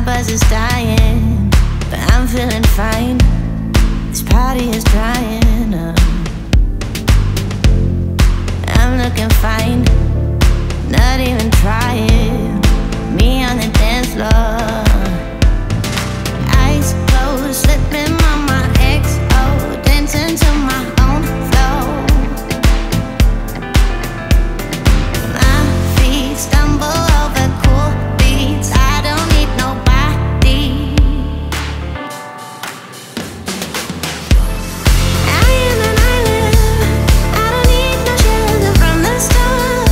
My buzz is dying, but I'm feeling fine. This party is drying up. I'm looking fine, not even trying. Me on the dance floor, eyes closed, slipping on my XO, dancing to my own flow. My feet stumble over cool beats. I don't need nobody. I am an island. I don't need no shelter from the storm.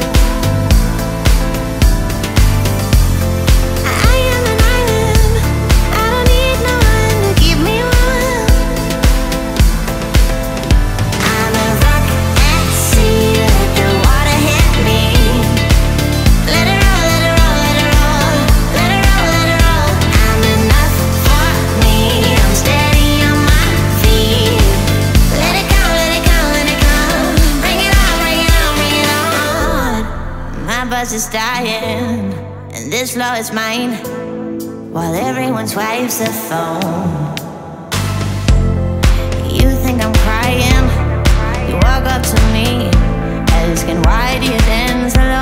I am an island. I don't need no one to keep me warm. I'm a rock at sea. Let the water hit me. Let it roll, let it roll, let it roll. Let it roll, let it roll. I'm enough for me. I'm steady on my feet. Let it come, let it come, let it come. Bring it on, bring it on, bring it on. My buzz is dying, and this floor is mine, while everyone swipes their phone. You think I'm crying? You walk up to me, asking why do you dance alone?